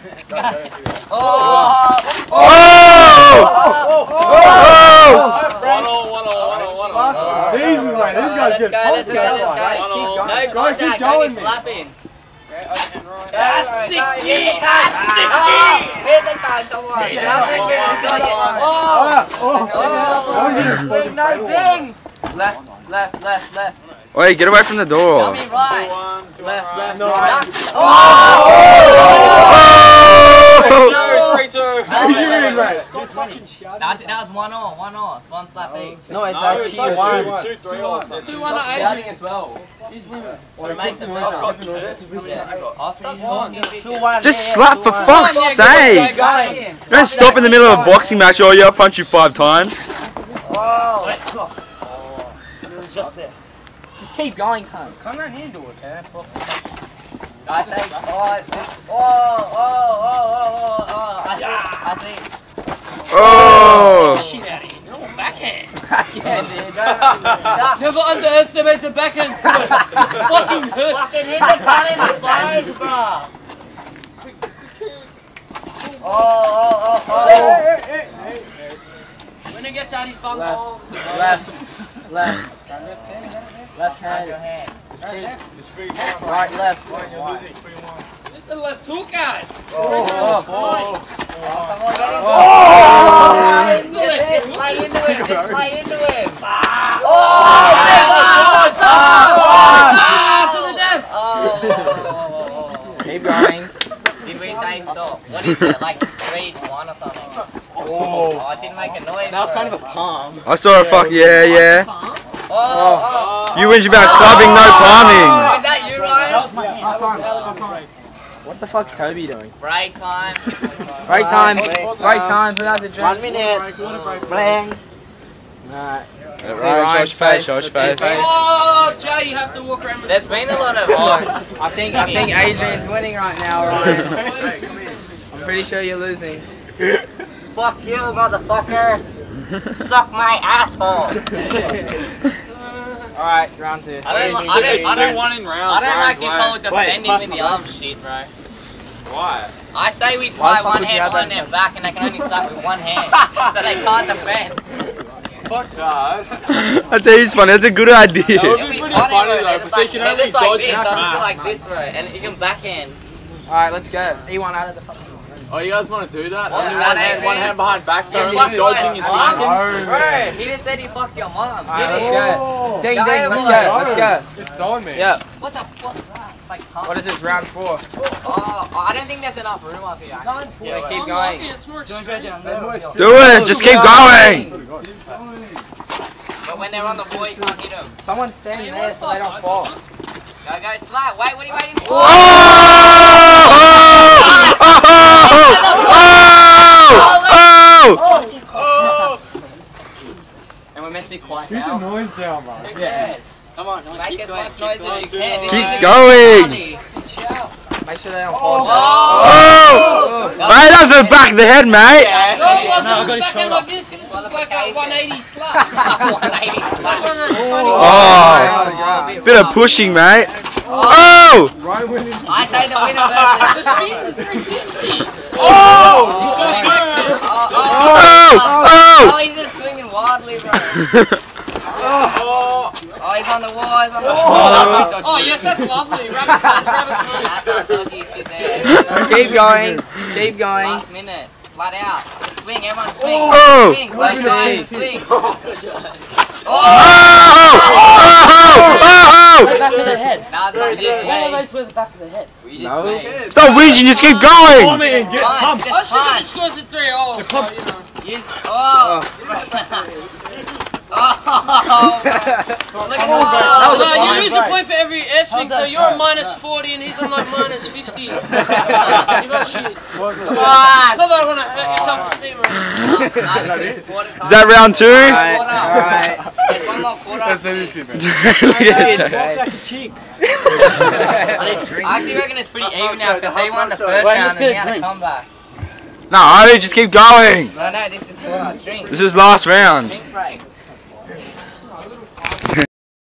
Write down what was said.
Easy, mate. These guys get pumped. No contact, only slapping. Sicky! Hit the guy, don't worry. No ding! Left. Wait, get away from the door. Tell me right. Left, no. That was 1-0. It's one slap each. No, it's like 2-1. 2-1 shouting as well. He's winning. What makes it better? Just slap for fuck's sake! Don't stop in the middle of a boxing match. Oh yeah, I'll punch you 5 times. Just there. Just keep going, cunt. Come down here and do it, man. I think. I think. Oh! Shit out of here. No, backhand. Backhand, dude. Never underestimate the backhand. It fucking hurts. Fucking hit the gun in the face, bro. When it gets out his bum hole. Left hand. It's free. Right, left. This is a left hook guy. Play into it. To the death. Keep going. Did we say stop? What is it? Like 3-1 or something? Oh, I didn't make a noise. That was kind of a palm. I saw a fuck, yeah. You whinge about clubbing, no palming. Is that you, Ryan? That was my hand. What the fuck's Toby doing? Break time. Break time. Who has a drink? 1 minute. Blank. Alright. Right, face. Oh, Jay, you have to walk around with. There's been a lot of. I think Adrian's winning right now, Ryan. I'm pretty sure you're losing. Fuck you, motherfucker. Suck my asshole. Alright, round 2. I don't like this whole defending with the arm shit, bro. Why? I say we tie one hand on their back and they can only slap with one hand, so they can't defend. Fuck that. That's he's funny. That's a good idea. That would be pretty funny though, because you can only dodge and smash. Like this, bro, and you can backhand. Alright, let's go. E1 out of the fucking. Oh, you guys want to do that? What Only is that, one hand behind back, so only fucked dodging and my flanking. Bro, he just said he fucked your mom. Alright, let's go. Ding, let's go. It's on me. Yeah. What the fuck is that? It's like What is this, round 4? Oh, I don't think there's enough room up here. Yeah, keep going. Do it. Just keep going. But when they're on the floor, you can't hit them. Someone's standing there so they don't fall. Go, slap. Wait, what are you waiting for? And we're meant to be quiet now. Keep the noise down, man. Yeah. Come on, Make as much noise as you can. Keep going. Make sure they don't fall. Oh! Mate, that's the back of the head, mate. No, it wasn't. It was backhand like this. It was like a 180 slap. 180 slap. Oh! Bit of pushing, mate. Oh! I say the winner versus the speed is 360. Oh! Oh, he's just swinging wildly, bro. Oh, he's on the wall, Oh, yes, that's lovely. Rabbit punch. Keep going. Last minute. Flat out. Just swing, everyone swing. Oh. Swing, close your eyes, swing. Back of the head. Nah, it's like this way. Those were the back of the head. No. Stop whinging, just keep going. I should have scores at 3. You lose a point for every air swing, so you're a -40 and he's on like -50. You got shit. Not that I want to hurt your self-esteem or anything. Is that round 2? Alright. There's one more quarter. That's everything, man. I actually reckon it's pretty even now because he won the first round and he had a comeback. No, just keep going. No, this is drink. This is last round. Drink break.